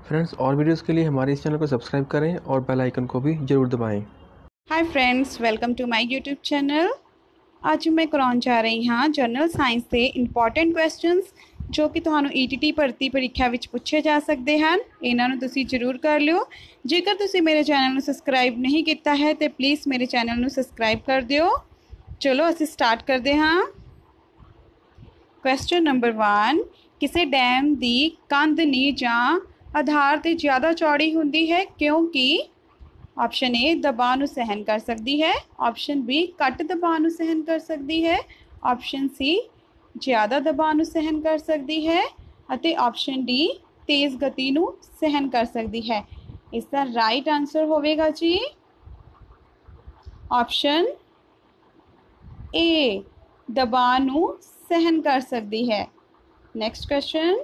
Friends, और videos के लिए हमारे इस चैनल को सब्सक्राइब करें और बेल आइकन को भी ज़रूर दबाएं। Hi friends, welcome to my YouTube channel. ਅੱਜ ਮੈਂ ਕਰਾਉਣ ਜਾ ਰਹੀ ਹਾਂ ਜਨਰਲ ਸਾਇੰਸ ਦੇ ਇੰਪੋਰਟੈਂਟ ਕੁਐਸਚਨਸ ਜੋ ਕਿ ਤੁਹਾਨੂੰ ਈਟੀਟੀ ਭਰਤੀ ਪ੍ਰੀਖਿਆ ਵਿੱਚ ਪੁੱਛੇ ਜਾ ਸਕਦੇ ਹਨ। ਇਹਨਾਂ ਨੂੰ ਤੁਸੀਂ ਜ਼ਰੂਰ ਕਰ ਲਿਓ। ਜੇਕਰ ਤੁਸੀਂ ਮੇਰੇ ਚੈਨਲ ਨੂੰ ਸਬਸਕ੍ਰਾਈਬ ਨਹੀਂ ਕੀਤਾ ਹੈ ਤੇ ਪਲੀਜ਼ ਮੇਰੇ ਚੈਨਲ ਨੂੰ ਸਬਸਕ੍ਰਾਈਬ ਕਰ ਦਿਓ। ਚਲੋ ਅਸੀਂ ਸਟਾਰਟ ਕਰਦੇ ਹਾਂ। ਕੁਐਸਚਨ ਨੰਬਰ 1, ਕਿਸੇ ਡੈਮ ਦੀ ਕੰਧ ਨੀਂਹ ਜਾਂ ਆਧਾਰ ਤੇ ਜ਼ਿਆਦਾ ਚੌੜੀ ਹੁੰਦੀ ਹੈ ਕਿਉਂਕਿ ऑप्शन ए दबाव ਨੂੰ सहन कर सकती है, ऑप्शन बी घट दबाव ਨੂੰ सहन कर सकती है, ऑप्शन सी ज़्यादा दबाव ਨੂੰ सहन कर सकती है ਅਤੇ ऑप्शन डी तेज़ गति ਨੂੰ सहन कर सकती है। इसका राइट आंसर होगा जी ऑप्शन ए दबाव ਨੂੰ सहन कर सकती है। नेक्स्ट क्वेश्चन,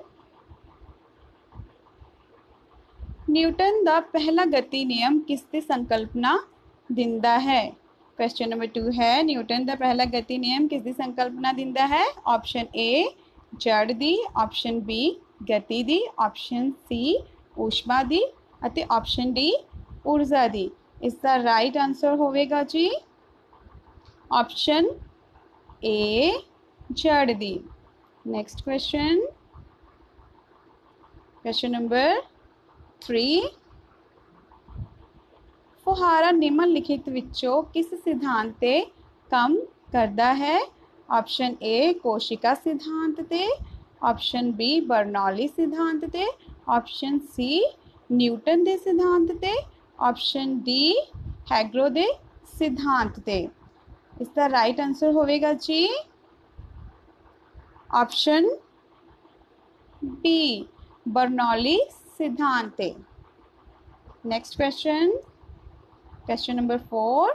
न्यूटन का पहला गति नियम किसकी संकल्पना दिंदा है। क्वेश्चन नंबर 2 है, न्यूटन का पहला गति नियम किसकी संकल्पना दिंदा है। ऑप्शन ए जड़ दी, ऑप्शन बी गति दी, ऑप्शन सी ऊष्मा दी और ऑप्शन डी ऊर्जा दी। इसका राइट आंसर होगा जी ऑप्शन ए जड़ दी। नेक्स्ट क्वेश्चन, क्वेश्चन नंबर 3, फुहारा निम्नलिखित विचों किस सिद्धांत ते काम करता है। ऑप्शन ए कोशिका सिद्धांत ते, ऑप्शन बी बर्नौली सिद्धांत ते, ऑप्शन सी न्यूटन दे सिद्धांत ते, ऑप्शन डी हैग्रो दे सिद्धांत ते। इसका राइट आंसर होगा जी ऑप्शन बी बर्नौली सिद्धांत। Next question, question number 4,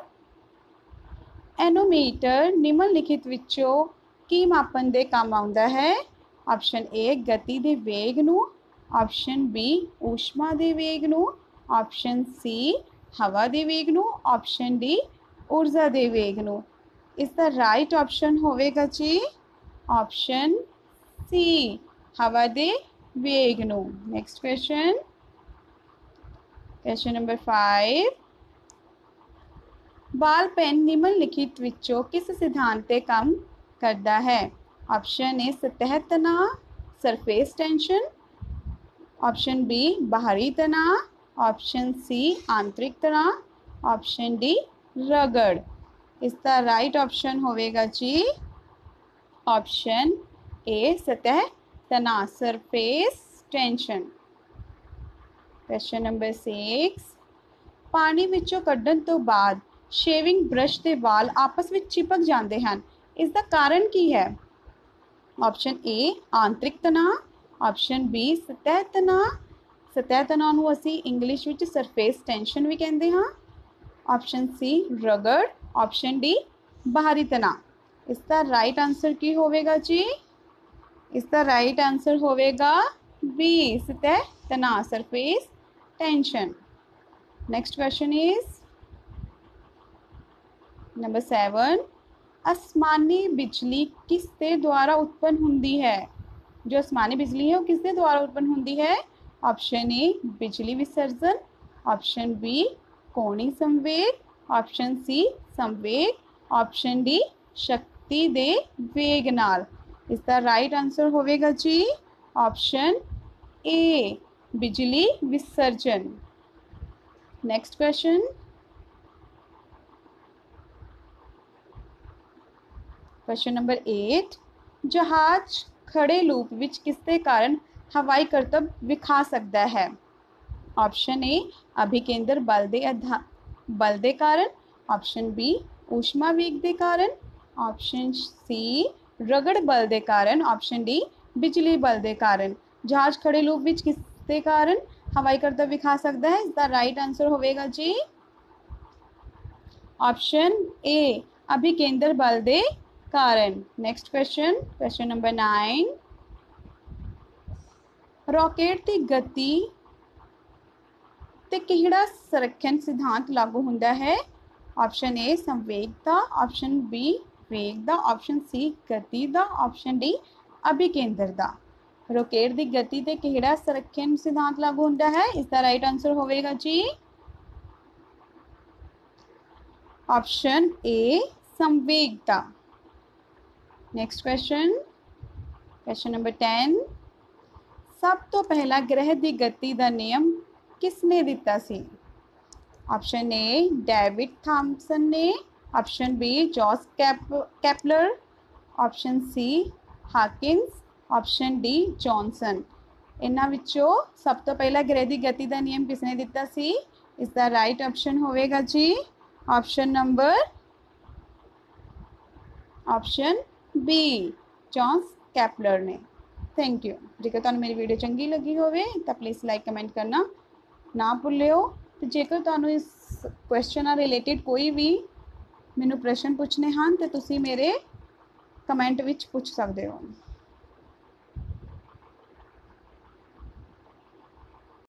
anemometer निम्नलिखित विचों की मापन दे काम आउंदा है। ऑप्शन ए गति दे वेग नूं, ऑप्शन बी ऊष्मा दे वेग नूं, ऑप्शन सी हवा दे वेग नूं, ऑप्शन डी ऊर्जा दे वेग नूं। इसका राइट ऑप्शन होगा जी ऑप्शन सी हवा दे वेग नूं। नेक्स्ट क्वेश्चन, क्वेश्चन नंबर 5, बाल पेन निम्नलिखित विचों किस सिद्धांत ते काम करता है। ऑप्शन ए सतह तनाव सरफेस टेंशन, ऑप्शन बी बाहरी तनाव, ऑप्शन सी आंतरिक तनाव, ऑप्शन डी रगड़। इसका राइट ऑप्शन होगा जी ऑप्शन ए सतह तनाव सरफेस टेंशन। क्वेश्चन नंबर 6, पानी विचों कड्ढण तो बाद शेविंग ब्रश के वाल आपस में चिपक जाते हैं, इसका कारण की है। ऑप्शन ए आंतरिक तनाव, ऑप्शन बी सतह तनाव, सतह तनाव नूं असीं इंग्लिश विच सरफेस टेंशन भी कहते हैं, ऑप्शन सी रगड़, ऑप्शन डी बाहरी तनाव। इसका राइट आंसर की होगा जी इसका राइट आंसर होगा बी सतह तनाव surface tension. Next question is number 7, आसमानी बिजली किसके द्वारा उत्पन्न होती है। जो आसमानी बिजली है वो किसके द्वारा उत्पन्न होती है। ऑप्शन ए बिजली विसर्जन, ऑप्शन बी कोणीय संवेग, ऑप्शन सी संवेग, ऑप्शन डी शक्ति दे वेग नाल। इसका राइट आंसर होगा जी ऑप्शन ए बिजली विसर्जन। नेक्स्ट क्वेश्चन, क्वेश्चन नंबर 8, जहाज खड़े लूप विच किसके कारण हवाई करतब विखा सकता है। ऑप्शन ए अभिकेंद्र बल दे कारण, ऑप्शन बी ऊष्मा वेग दे कारण, ऑप्शन सी रगड़ बल दे कारण, ऑप्शन डी बिजली बल दे कारण। जहाज खड़े लूप विच किसके कारण हवाई करतब विखा सकता है। इसका राइट आंसर होगा जी ऑप्शन ए अभिकेंद्र बल दे कारण। Next question, question number 9, rocket की गति ते किहड़ा संरक्षण सिद्धांत लागू होता है। ऑप्शन ए संवेगता, ऑप्शन बी वेग दा, ऑप्शन सी गति दा, ऑप्शन डी अभिकेंद्र दा। ਰੋਕੇਟ ਦੀ ਗਤੀ ਤੇ ਕਿਹੜਾ ਸੰਰਖਣ ਸਿਧਾਂਤ ਲਾਗੂ ਹੁੰਦਾ ਹੈ? ਇਸ ਦਾ ਰਾਈਟ ਆਂਸਰ ਹੋਵੇਗਾ ਜੀ ऑप्शन ए संवेगता। नेक्स्ट क्वेश्चन नंबर 10 सब तो पहला ग्रह की गति का नियम किसने दिता सी? ऑप्शन ए डेविड थॉमसन ने, option B Jos Kepler, option C Hawkins, option D Johnson. इन्हां विचों सब तो पहला ग्रह की गति का नियम किसने दिता सी? इसका राइट ऑप्शन होवेगा जी ऑप्शन बी जॉस कैपलर ने। Thank you. जेकर तुहानूं मेरी वीडियो चंगी लगी होवे तो प्लीज़ लाइक कमेंट करना ना भुल्लिओ। तो जेकर तुहानूं इस क्वेश्चन नाल रिलेटेड कोई भी मैनूं प्रश्न पूछने हैं तो तुसीं मेरे कमेंट विच पूछ सकदे हो।